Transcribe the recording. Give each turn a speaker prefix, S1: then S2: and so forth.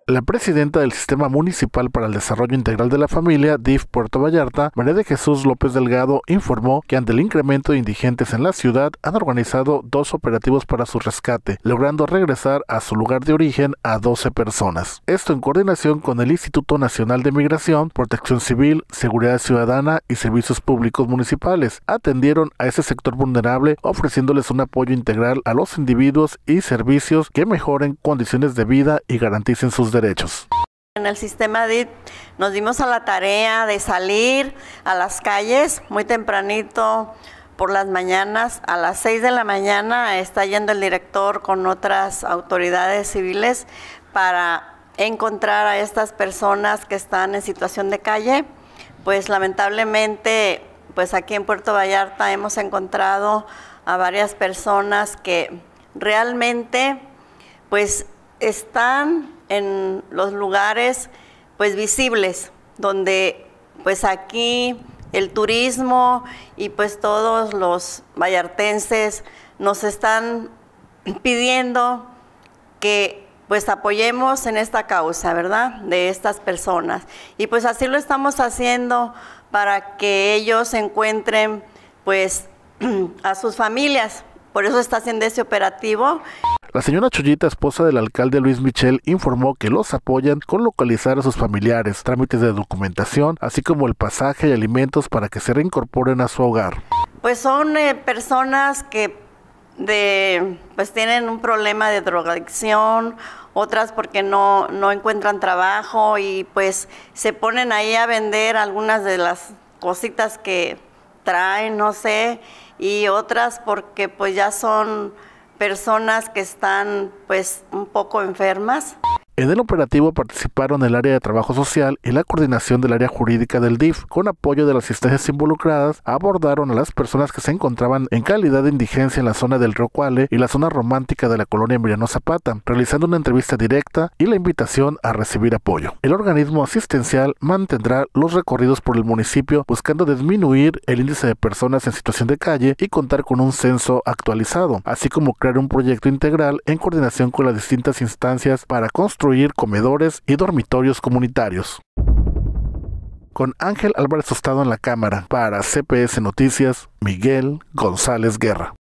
S1: La presidenta del Sistema Municipal para el Desarrollo Integral de la Familia, DIF Puerto Vallarta, María de Jesús López Delgado, informó que ante el incremento de indigentes en la ciudad han organizado 2 operativos para su rescate, logrando regresar a su lugar de origen a 12 personas. Esto en coordinación con el Instituto Nacional de Migración, Protección Civil, Seguridad Ciudadana y Servicios Públicos Municipales. Atendieron a ese sector vulnerable ofreciéndoles un apoyo integral a los individuos y servicios que mejoren condiciones de vida y garanticen sus derechos.
S2: En el sistema DIF nos dimos a la tarea de salir a las calles muy tempranito por las mañanas. A las 6 de la mañana está yendo el director con otras autoridades civiles para encontrar a estas personas que están en situación de calle. Pues lamentablemente, pues aquí en Puerto Vallarta hemos encontrado a varias personas que realmente pues están en los lugares pues visibles, donde pues aquí el turismo y pues todos los vallartenses nos están pidiendo que pues apoyemos en esta causa, ¿verdad?, de estas personas. Y pues así lo estamos haciendo para que ellos encuentren pues a sus familias. Por eso está haciendo ese operativo.
S1: La señora Chuyita, esposa del alcalde Luis Michel, informó que los apoyan con localizar a sus familiares, trámites de documentación, así como el pasaje y alimentos para que se reincorporen a su hogar.
S2: Pues son personas que pues tienen un problema de drogadicción, otras porque no encuentran trabajo y pues se ponen ahí a vender algunas de las cositas que traen, no sé, y otras porque pues ya son personas que están pues un poco enfermas.
S1: En el operativo participaron el área de trabajo social y la coordinación del área jurídica del DIF. Con apoyo de las instancias involucradas, abordaron a las personas que se encontraban en calidad de indigencia en la zona del Río Cuale y la zona romántica de la colonia Emiliano Zapata, realizando una entrevista directa y la invitación a recibir apoyo. El organismo asistencial mantendrá los recorridos por el municipio buscando disminuir el índice de personas en situación de calle y contar con un censo actualizado, así como crear un proyecto integral en coordinación con las distintas instancias para construir comedores y dormitorios comunitarios. Con Ángel Álvarez Tostado en la cámara, para CPS Noticias, Miguel González Guerra.